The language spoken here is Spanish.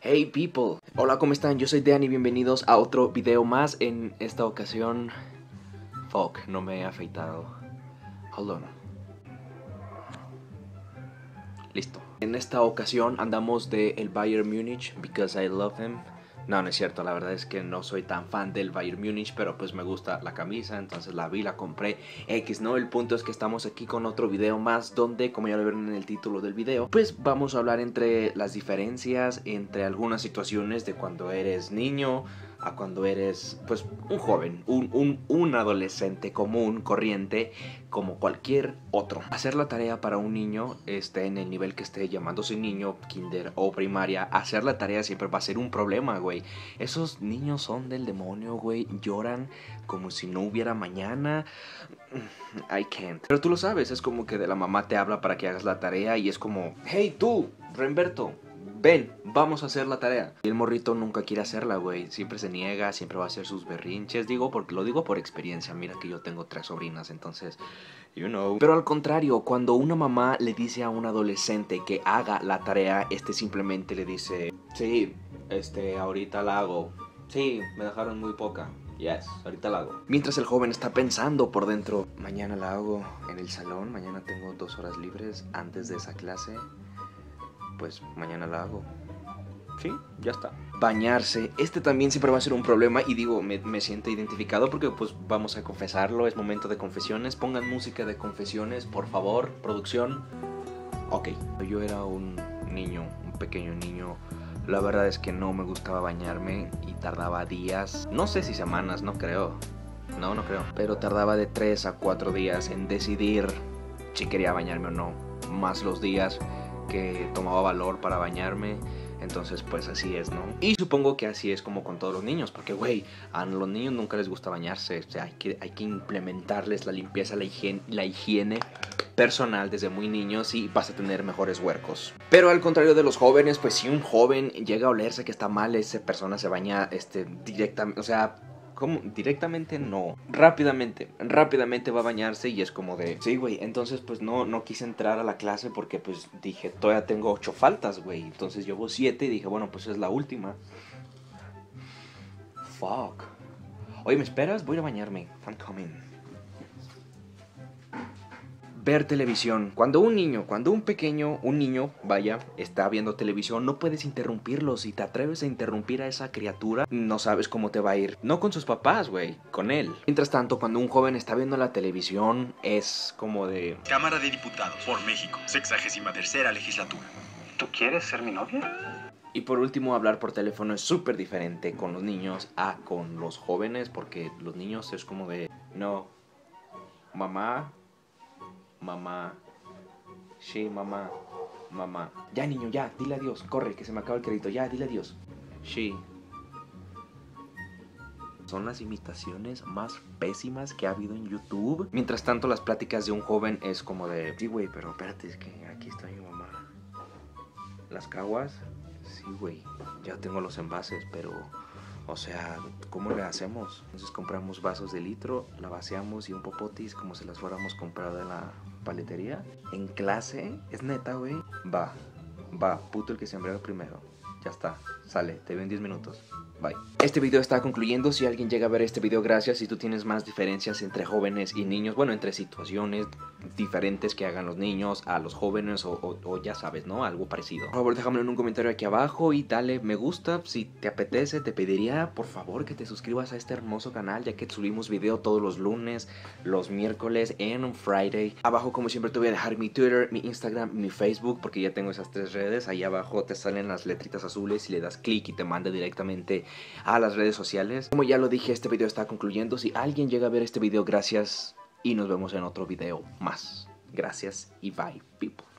Hey people, hola, ¿cómo están? Yo soy Dean y bienvenidos a otro video más. En esta ocasión, fuck, no me he afeitado. Hold on. Listo. En esta ocasión andamos de el Bayern Múnich because I love him. No, no es cierto, la verdad es que no soy tan fan del Bayern Múnich, pero pues me gusta la camisa, entonces la vi, la compré. X, ¿no? El punto es que estamos aquí con otro video más donde, como ya lo vieron en el título del video, pues vamos a hablar entre las diferencias entre algunas situaciones de cuando eres niño a cuando eres, pues, un joven, un adolescente común, corriente, como cualquier otro. Hacer la tarea para un niño, en el nivel que esté llamándose niño, kinder o primaria, hacer la tarea siempre va a ser un problema, güey. Esos niños son del demonio, güey. Lloran como si no hubiera mañana. I can't. Pero tú lo sabes, es como que de la mamá te habla para que hagas la tarea y es como, hey tú, Renberto, ven, vamos a hacer la tarea. Y el morrito nunca quiere hacerla, güey. Siempre se niega, siempre va a hacer sus berrinches. Lo digo por experiencia. Mira que yo tengo 3 sobrinas, entonces, you know. Pero al contrario, cuando una mamá le dice a un adolescente que haga la tarea, simplemente le dice, sí, ahorita la hago. Sí, me dejaron muy poca. Yes, ahorita la hago. Mientras el joven está pensando por dentro, mañana la hago en el salón, mañana tengo 2 horas libres antes de esa clase. Pues mañana la hago. Sí, ya está. Bañarse, también siempre va a ser un problema. Y digo, me siento identificado porque pues vamos a confesarlo. Es momento de confesiones. Pongan música de confesiones, por favor, producción. Ok, yo era un niño, un pequeño niño. La verdad es que no me gustaba bañarme y tardaba días, no sé si semanas, no creo. No creo. Pero tardaba de 3 a 4 días en decidir si quería bañarme o no. Más los días que tomaba valor para bañarme. Entonces pues así es, ¿no? Y supongo que así es como con todos los niños. Porque güey, a los niños nunca les gusta bañarse. O sea, hay que implementarles la limpieza, la higiene personal desde muy niños y vas a tener mejores huercos. Pero al contrario de los jóvenes, pues si un joven llega a olerse que está mal, esa persona se baña directamente, o sea, ¿cómo? Directamente no. Rápidamente va a bañarse y es como de, sí, güey, entonces pues no quise entrar a la clase porque pues dije, todavía tengo 8 faltas, güey. Entonces llevo 7 y dije, bueno, pues es la última. Fuck. Oye, ¿me esperas? Voy a bañarme. I'm coming. Ver televisión. Cuando un niño, vaya, está viendo televisión, no puedes interrumpirlo. Si te atreves a interrumpir a esa criatura, no sabes cómo te va a ir. No con sus papás, güey, con él. Mientras tanto, cuando un joven está viendo la televisión, es como de... Cámara de Diputados por México, 63ª legislatura. ¿Tú quieres ser mi novia? Y por último, hablar por teléfono es súper diferente con los niños a con los jóvenes, porque los niños es como de... No, mamá... Sí, mamá. Ya, niño, ya, dile adiós. Corre, que se me acaba el crédito. Ya, dile adiós. Sí. Son las imitaciones más pésimas que ha habido en YouTube. Mientras tanto, las pláticas de un joven es como de... Sí, güey, pero espérate, es que aquí está mi mamá. ¿Las caguas? Sí, güey. Ya tengo los envases, pero... O sea, ¿cómo le hacemos? Entonces compramos vasos de litro, la vaciamos y un popotis como si las fuéramos comprado en la paletería. En clase, es neta, güey. Va, puto el que se embriaga primero. Ya está, sale, te veo en 10 minutos. Bye. Este video está concluyendo. Si alguien llega a ver este video, gracias. Si tú tienes más diferencias entre jóvenes y niños, bueno, entre situaciones diferentes que hagan los niños a los jóvenes o ya sabes, ¿no? Algo parecido. Por favor, déjamelo en un comentario aquí abajo y dale me gusta. Si te apetece, te pediría, por favor, que te suscribas a este hermoso canal, ya que subimos video todos los lunes, los miércoles en un Friday. Abajo, como siempre, te voy a dejar mi Twitter, mi Instagram, mi Facebook, porque ya tengo esas 3 redes. Ahí abajo te salen las letritas azules y le das clic y te manda directamente a las redes sociales. Como ya lo dije, este video está concluyendo. Si alguien llega a ver este video, gracias y nos vemos en otro video más. Gracias y bye, people.